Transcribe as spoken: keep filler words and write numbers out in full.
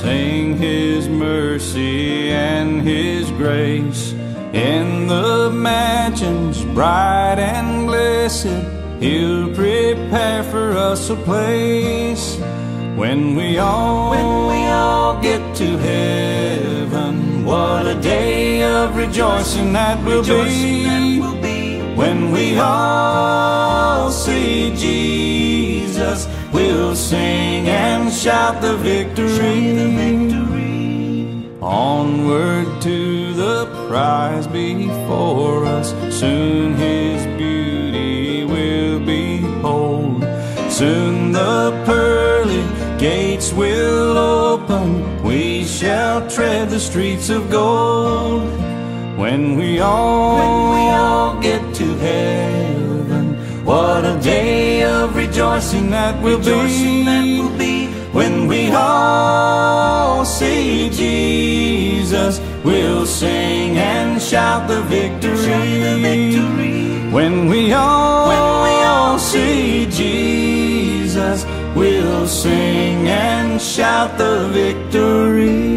sing His mercy and His grace. In the mansions bright and blessed, He'll prepare for us a place. When we all, when we all get to heaven, what a day of rejoicing that will be. When we all see Jesus, we'll sing and shout the victory. Onward to the prize before us, soon His beauty will behold. Soon the pearly gates will open, we shall tread the streets of gold. When we all, when we all get to heaven, what a day of rejoicing that will be. When we all see Jesus, we'll sing and shout the victory. When we all, when we all see Jesus, we'll sing and shout the victory.